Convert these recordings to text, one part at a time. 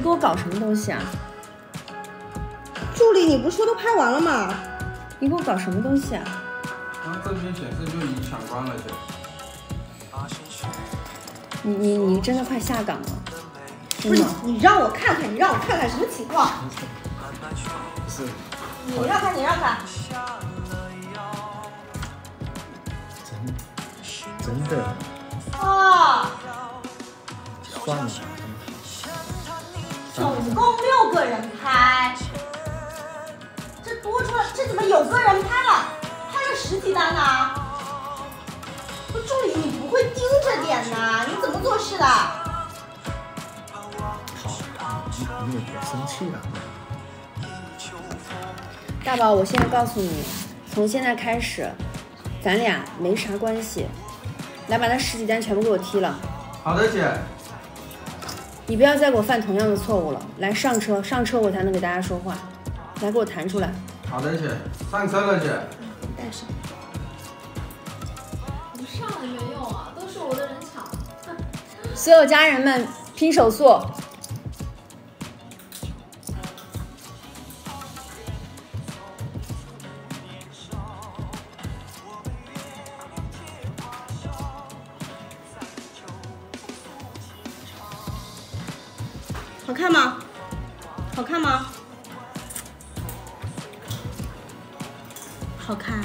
给我搞什么东西啊？ 助理，你不是说都拍完了吗？ 你给我搞什么东西啊？ 这边显示就已抢光了，姐。 你真的快下岗了？ 不是你让我看看，什么情况？ 不是。 你让看。 真的。 啊！ 算了。 总共6个人拍，这多出来，这怎么有个人拍了10几单呢？不，助理你不会盯着点呐？你怎么做事的？ 好，你也别生气了。 大宝，我现在告诉你，从现在开始，咱俩没啥关系。来，把那10几单全部给我踢了。 好的，姐。 你不要再给我犯同样的错误了。来，上车我才能给大家说话。来，给我弹出来。 好的，姐。上车了，姐。 带上。 不上也没用啊，都是我的人抢。 所有家人们拼手速。 好看吗？好看吗？好看。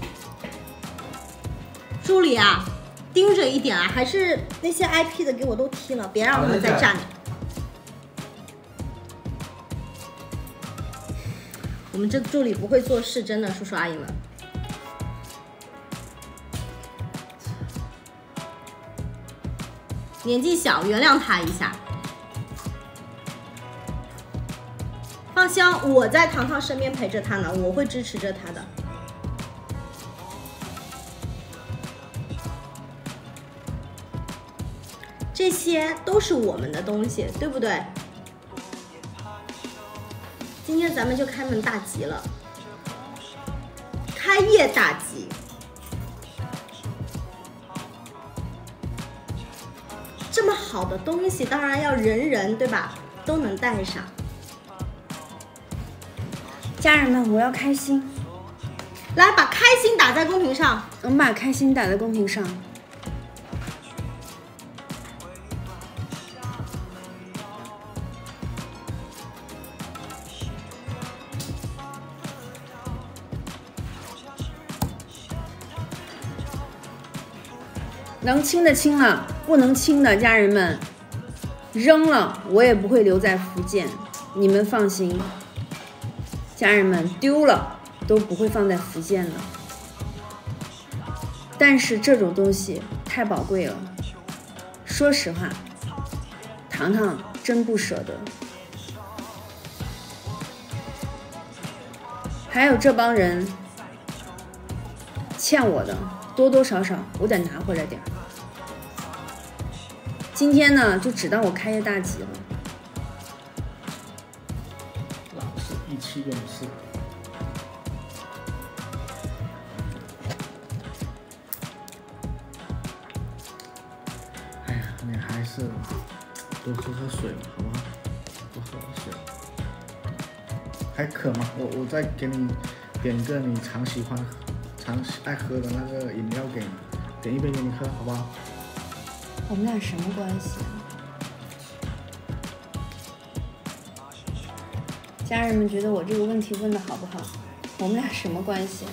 助理啊，盯着一点啊，还是那些 IP 的给我都踢了，别让他们再站着。我们这助理不会做事，真的，叔叔阿姨们。年纪小，原谅他一下。放心，我在糖糖身边陪着他呢，我会支持着他的。这些都是我们的东西，对不对？今天咱们就开门大吉了，开业大吉。这么好的东西，当然要人人对吧都能带上。 家人们，我要开心， 来把开心打在公屏上。 我们把开心打在公屏上。能清的清了，不能清的家人们扔了，我也不会留在福建，你们放心。家人们丢了都不会放在福建的，但是这种东西太宝贵了，说实话，糖糖真不舍得。还有这帮人欠我的，多多少少我得拿回来点儿。今天呢，就只当我开业大吉了。 老是意气用事。哎呀，你还是多喝喝水嘛，好不好？多喝喝水。还渴吗？我再给你点个你常爱喝的那个饮料给你，点一杯给你喝，好不好？ 我们俩什么关系啊？家人们觉得我这个问题问的好不好？我们俩什么关系啊？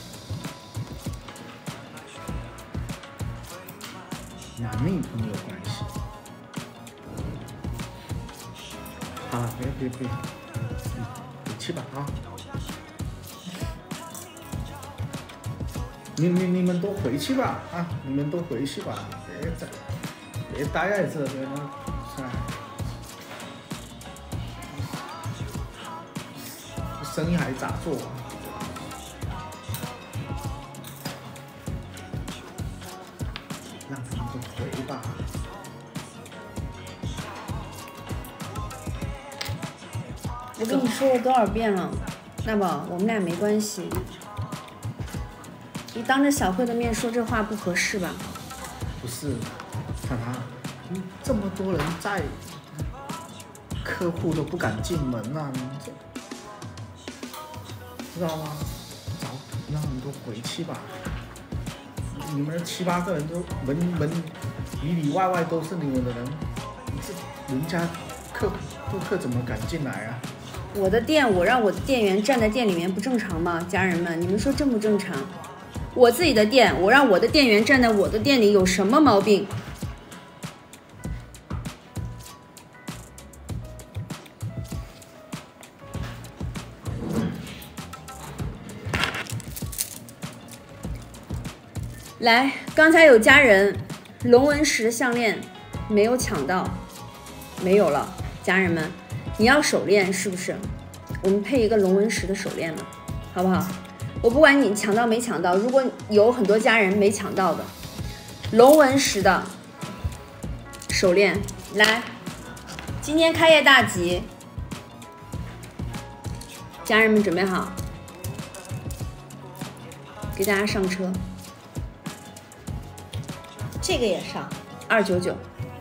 男女朋友关系。好了，别，回去吧啊！你们都回去吧啊！你们都回去吧，别待在这边了，生意还咋做啊？让他们都回吧。 我跟你说过多少遍了，大宝，我们俩没关系。你当着小慧的面说这话不合适吧？ 不是，糖糖，这么多人在，可客户都不敢进门啊，你这知道吗？找让很多回去吧。你们7、8个人都门里外外都是你们的人，这人家顾客怎么敢进来啊？ 我的店，我让我的店员站在店里面不正常吗？家人们，你们说正不正常？我自己的店，我让我的店员站在我的店里，有什么毛病？来，刚才有家人龙纹石的项链没有抢到，没有了，家人们，你要手链是不是？我们配一个龙纹石的手链嘛，好不好？我不管你抢到没抢到，如果有很多家人没抢到的，龙纹石的手链，来，今天开业大吉，家人们准备好，给大家上车。 这个也上 299，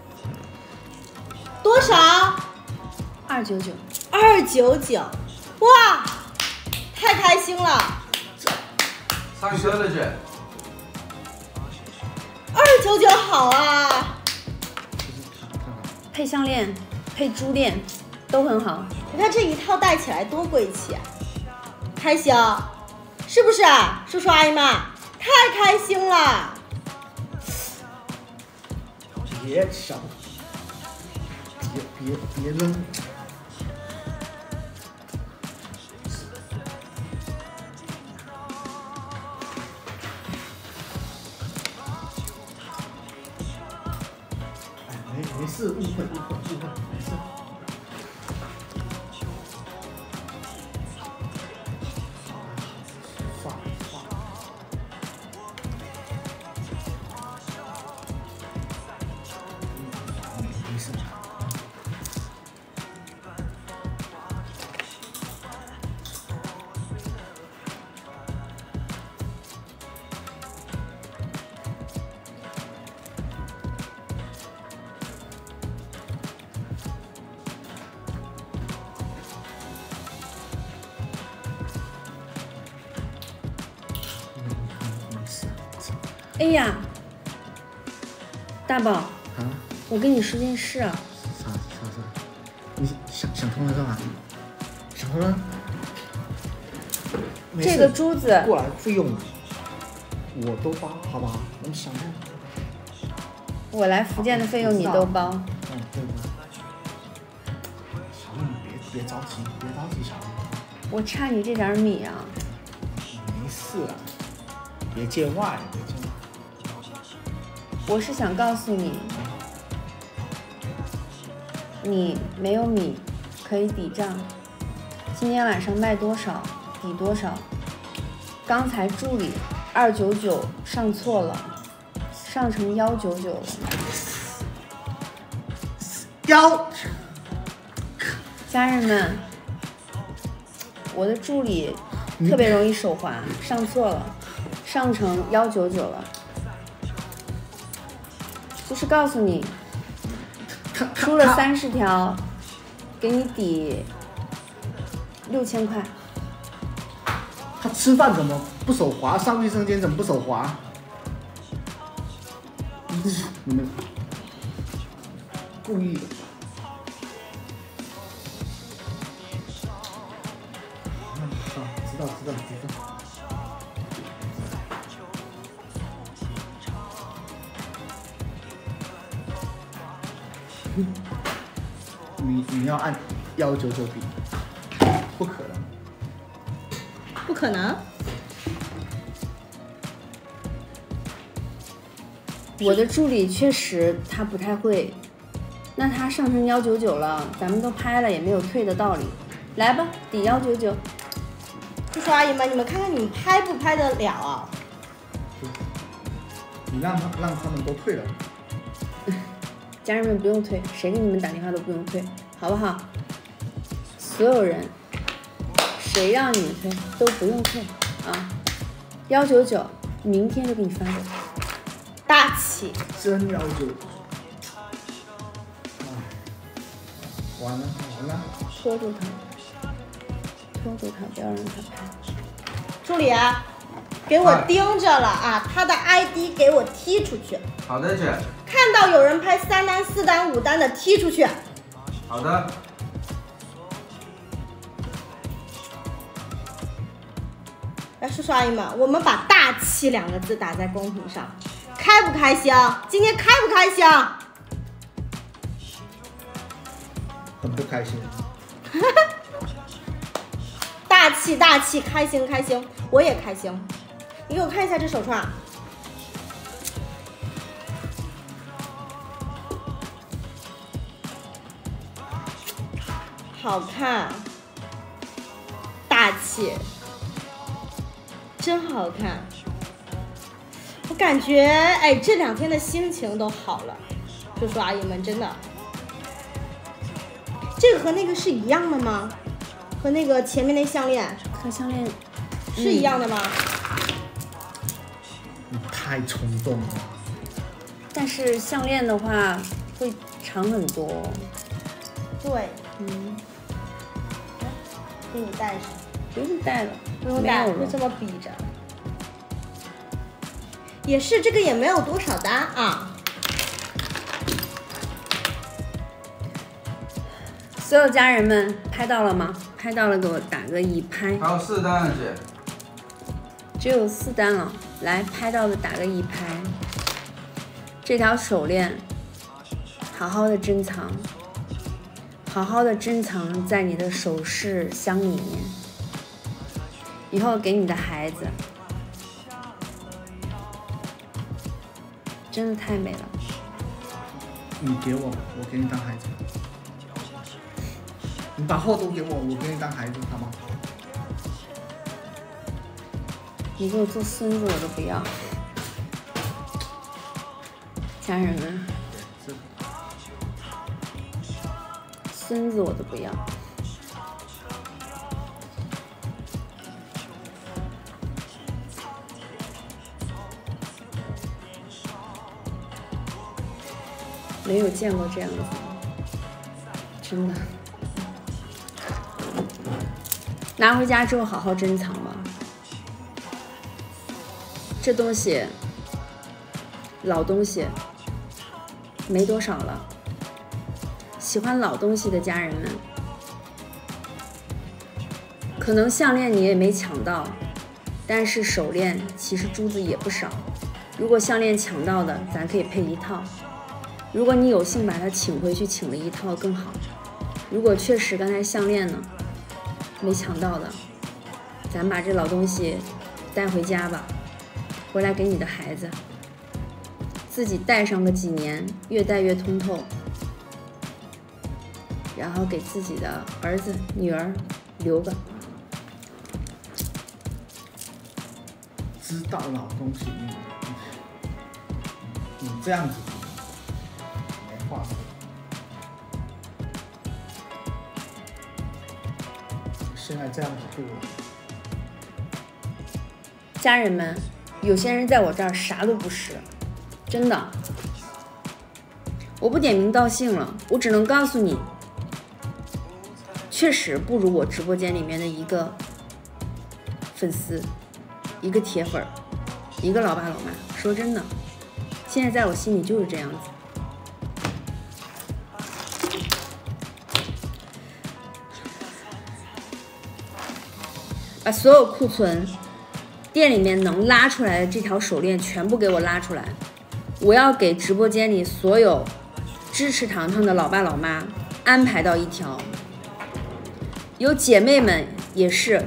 多少 ？299。 ？299，哇，太开心了上车了去。 ！299好啊， 配项链、配珠链都很好。 你看这一套戴起来多贵气，开心，是不是啊，叔叔阿姨们？太开心了！ 别想，别扔。哎，没事，误会，没事。算了。没事。 哎呀，大宝， 啊？ 我跟你说件事啊。 啥？你想通了干嘛？想通了？没事这个珠子过来费用我都包，好不好？我们想通。 我来福建的费用你都包。 对。小丽，你别着急，小丽。 我差你这点米啊。 没事了，别见外。 我是想告诉你，你没有米可以抵账，今天晚上卖多少抵多少。刚才助理299上错了，上成199了。家人们，我的助理特别容易手滑，上错了，上成199了。就是告诉你，出了30条，给你抵6000块。 他吃饭怎么不手滑？上卫生间怎么不手滑？你们故意的。知道。你要按199比，不可能。 不可能， 我的助理确实他不太会，那他上成199了，咱们都拍了也没有退的道理。来吧，抵199。 叔叔阿姨们，你们看看你们拍不拍得了啊？ 你让他们都退了。 家人们不用退，谁给你们打电话都不用退，好不好？所有人，谁让你们退都不用退啊！199，明天就给你发走。 大气， 真199。 完了完了， 拖住他，拖住他，不要让他拍。 助理，给我盯着了啊！他的 ID 给我踢出去。 好的，姐。 看到有人拍3单、4单、5单的，踢出去。 好的。 来，叔叔阿姨们，我们把大气2个字打在公屏上，开不开心？今天开不开心？ 很不开心。 大气大气，开心开心，我也开心。你给我看一下这手串，好看，大气，真好看。我感觉，哎，这2天的心情都好了，叔叔阿姨们，真的。这个和那个是一样的吗？和那个前面那项链和项链是一样的吗？ 你太冲动了。 但是项链的话会长很多。 对， 来， 给你戴上。 不用戴了， 不用戴，就这么比着。也是，这个也没有多少单啊。 所有家人们拍到了吗？拍到了，给我打个1拍。 还有4单了，姐。 只有4单了，来，拍到的打个1拍。这条手链，好好的珍藏，好好的珍藏在你的首饰箱里面，以后给你的孩子，真的太美了。 你给我，我给你当孩子。你把货都给我，我给你当孩子，好吗？ 你给我做孙子我都不要。家人们，孙子我都不要。没有见过这样子，真的。拿回家之后好好珍藏吧。这东西，老东西，没多少了。喜欢老东西的家人们，可能项链你也没抢到，但是手链其实珠子也不少。如果项链抢到的，咱可以配1套。如果你有幸把它请回去，请了1套更好。如果确实刚才项链呢没抢到的，咱把这老东西带回家吧，回来给你的孩子，自己戴上个几年，越戴越通透，然后给自己的儿子女儿留个。 知道老东西，你这样子没话说。现在这样子对我， 家人们，有些人在我这儿啥都不是，真的。我不点名道姓了，我只能告诉你，确实不如我直播间里面的一个粉丝，一个铁粉，一个老爸老妈。说真的，现在在我心里就是这样子。把所有库存店里面能拉出来的这条手链全部给我拉出来，我要给直播间里所有支持糖糖的老爸老妈安排到1条。有姐妹们也是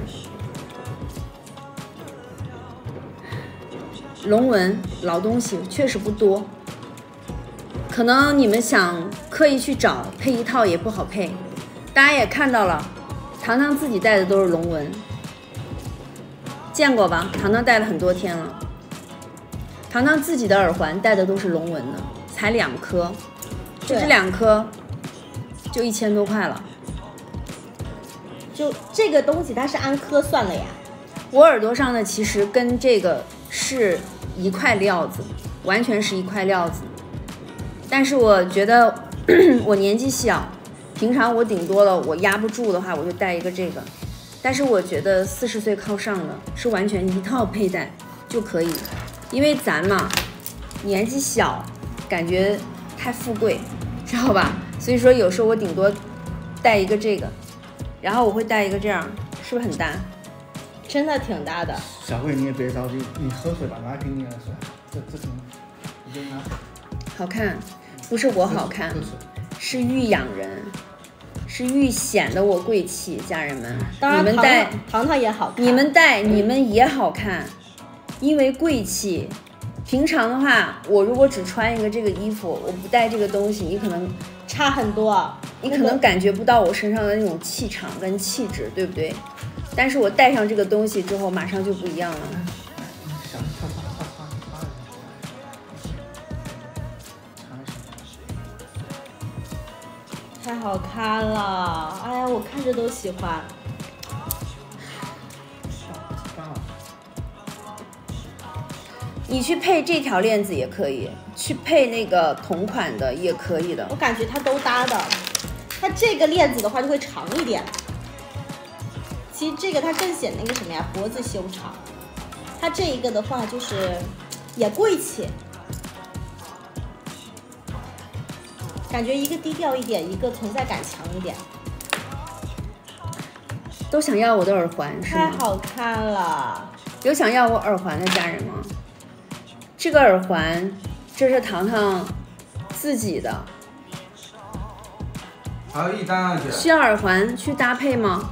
龙纹老东西，确实不多，可能你们想刻意去找配1套也不好配。大家也看到了，糖糖自己戴的都是龙纹，见过吧？糖糖戴了很多天了。糖糖自己的耳环戴的都是龙纹的，才2颗，就这2颗就1000多块了。 就这个东西它是按颗算的呀。 我耳朵上的其实跟这个是一块料子，完全是一块料子。但是我觉得我年纪小， 平常我顶多了，我压不住的话，我就戴一个这个。但是我觉得40岁靠上的是完全一套佩戴就可以，因为咱嘛年纪小，感觉太富贵，知道吧？所以说有时候我顶多戴一个这个，然后我会戴一个这样，是不是很搭？ 真的挺大的。 小慧，你也别着急，你喝水吧，拿给你的水，这什么？你给拿。 好看，不是我好看，是欲养人，是欲显得我贵气，家人们。 当然， 你们戴糖糖也好看， 你们戴你们也好看，因为贵气。平常的话，我如果只穿一个这个衣服，我不带这个东西，你可能差很多， 你可能感觉不到我身上的那种气场跟气质，对不对？但是我戴上这个东西之后，马上就不一样了。 太好看了！哎呀，我看着都喜欢。 你去配这条链子也可以，去配那个同款的也可以的。 我感觉它都搭的，它这个链子的话就会长一点。其实这个它更显那个什么呀，脖子修长。它这一个的话就是也贵气，感觉一个低调一点，一个存在感强一点。 都想要我的耳环是吗？ 太好看了！ 有想要我耳环的家人吗？这个耳环，这是糖糖自己的。 还有一单啊，姐。 需要耳环去搭配吗？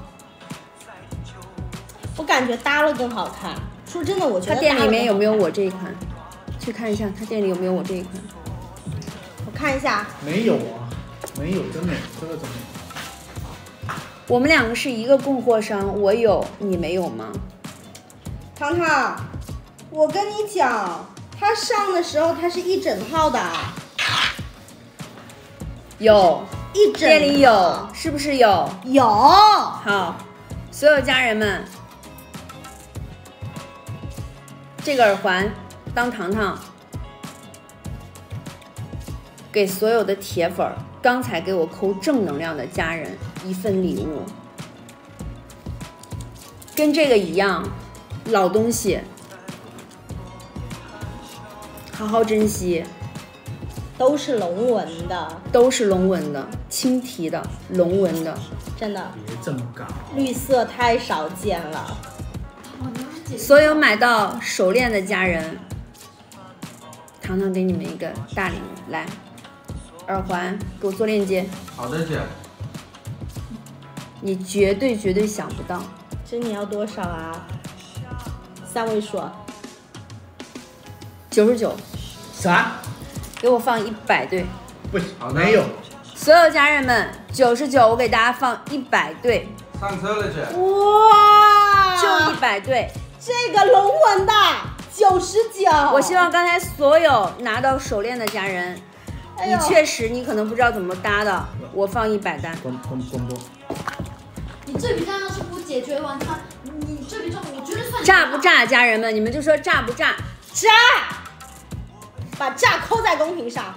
我感觉搭了更好看。说真的，我觉得他店里面有没有我这一款？去看一下他店里有没有我这一款。 我看一下。 没有啊，没有，真没有，这个真没有。 我们两个是一个供货商，我有，你没有吗？ 糖糖，我跟你讲，他上的时候他是一整套的， 有， 一整店里有，是不是有？ 有。 好，所有家人们，这个耳环当糖糖给所有的铁粉儿，刚才给我扣正能量的家人一份礼物，跟这个一样，老东西，好好珍惜。 都是龙纹的， 都是龙纹的，轻提的，龙纹的， 真的。 别这么搞， 绿色太少见了。 所有买到手链的家人，糖糖给你们一个大礼物，来，耳环给我做链接。 好的，姐。 你绝对想不到。 这你要多少啊？3位数。 99。 啥？ 给我放100对。 不行，没有。 所有家人们，99，我给大家放100对。 上车了，姐。 哇！ 就100对。 这个龙纹的99。 我希望刚才所有拿到手链的家人，你确实你可能不知道怎么搭的，我放100单。 关播。 你这笔账要是不解决完，你这笔账我绝对算你炸不炸，家人们，你们就说炸不炸？ 炸！把炸扣在公屏上，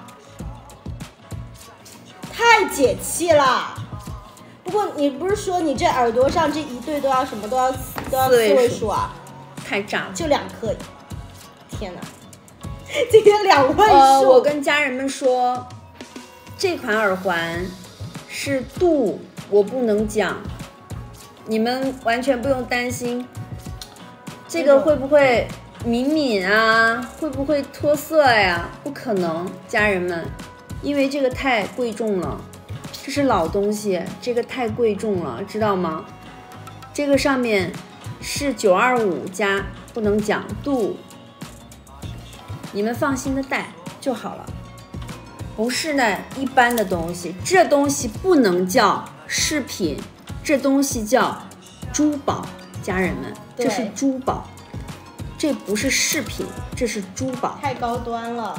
太解气了。不过你不是说你这耳朵上这一对都要什么都要4位数啊？ 太炸了， 就2颗，天哪！今天2位数。 我跟家人们说，这款耳环是度，我不能讲，你们完全不用担心，这个会不会敏敏啊？会不会脱色呀？不可能，家人们，因为这个太贵重了，这是老东西，这个太贵重了，知道吗？这个上面是925加，不能讲度，你们放心的戴就好了。不是呢一般的东西，这东西不能叫饰品，这东西叫珠宝，家人们，这是珠宝。这不是饰品，这是珠宝， 太高端了。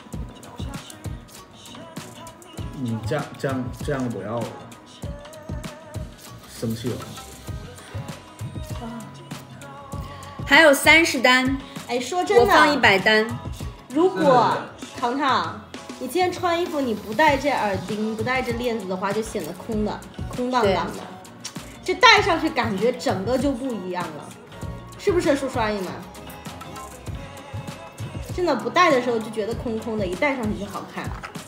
你这样，我要生气了。 还有30单， 哎，说真的， 我放100单。 如果糖糖你今天穿衣服，你不戴这耳钉，不戴这链子的话，就显得空荡荡的。这戴上去感觉整个就不一样了，是不是叔叔阿姨们？真的不戴的时候就觉得空空的，一戴上去就好看。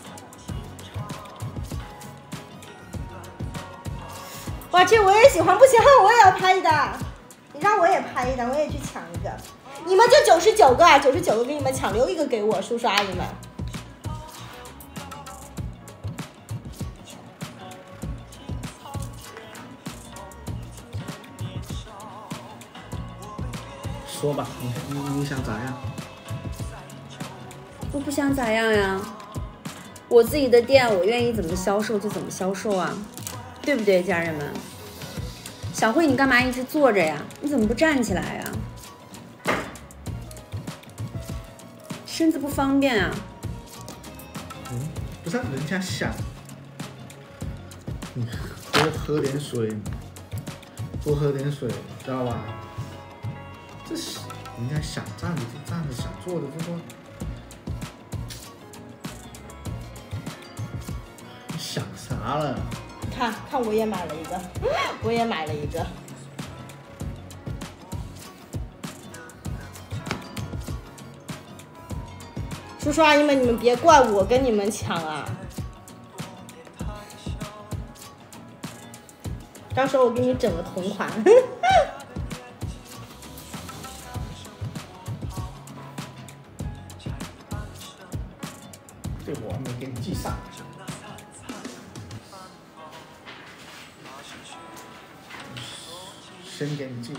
哇，这我也喜欢，不行，我也要拍的。你让我也拍一张，我也去抢一个。你们就99个啊，99个给你们抢，留一个给我，叔叔阿姨们。 说吧，你想咋样？ 我不想咋样呀，我自己的店，我愿意怎么销售就怎么销售啊，对不对，家人们？小慧，你干嘛一直坐着呀？你怎么不站起来呀？身子不方便啊。 不是人家想，你多喝点水，多喝点水，知道吧？这是人家想站着就站着，想坐着就坐。你想啥了？ 看，我也买了一个，我也买了一个。叔叔阿姨们，你们别怪我跟你们抢啊！到时候我给你整个同款。 这我还没给你记上。先给你记上。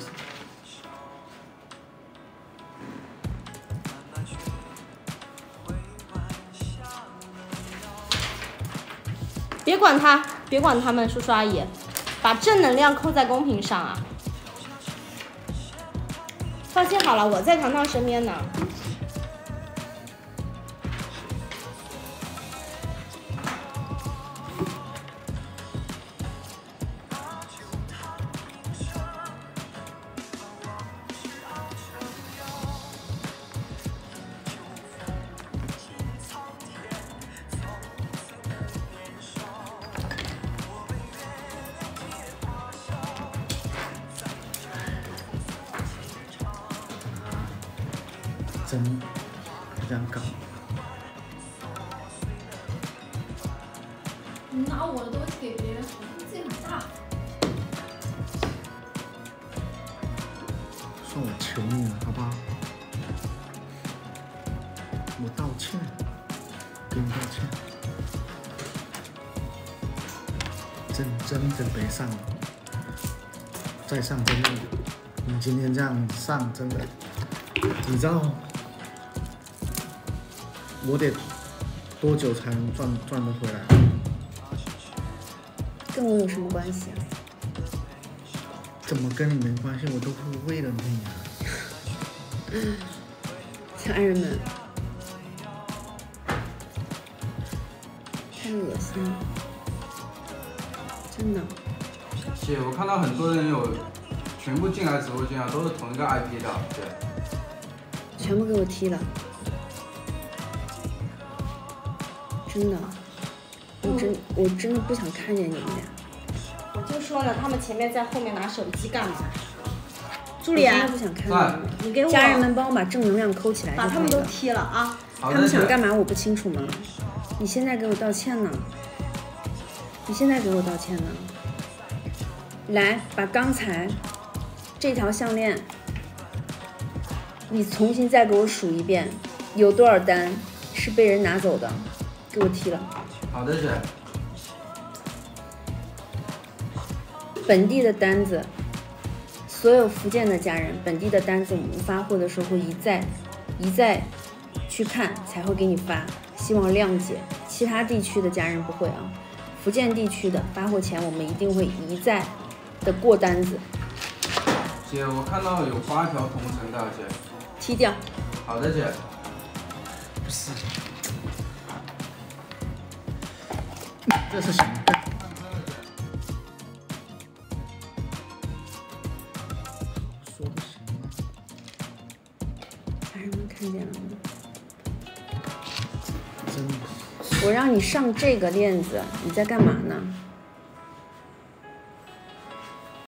别管他，别管他们，叔叔阿姨，把正能量扣在公屏上啊！放心好了，我在糖糖身边呢。 真这样搞， 你拿我的东西给别人，自己很大。 算我求你了，好不好？我道歉，给你道歉。真的别上了，再上真的，你今天这样上真的，你知道我得多久才能赚得回来？ 跟我有什么关系啊？ 怎么跟你没关系？我都是为了你啊！ 家人们，太恶心了，真的。 姐，我看到很多人有全部进来直播间啊，都是同一个 IP 的，对。 全部给我踢了，真的，我真的不想看见你们俩。 我就说了，他们前面在后面拿手机干嘛？助理啊我真的，不想看见你们。 你给我家人们帮我把正能量扣起来就把他们都可以了。 踢了啊！ 好的， 他们想姐。 干嘛我不清楚吗？你现在给我道歉呢？你现在给我道歉呢？来，把刚才这条项链，你重新再给我数一遍，有多少单是被人拿走的？给我踢了。 好的，姐。 本地的单子，所有福建的家人，本地的单子我们发货的时候会一再去看，才会给你发，希望谅解。其他地区的家人不会啊，福建地区的发货前我们一定会一再的过单子， 姐，我看到有8条同城的，姐。 踢掉。 好的，姐。 不是，这是想干。说不行吗？ 家人们看见了吗？ 真我让你上这个链子，你在干嘛呢？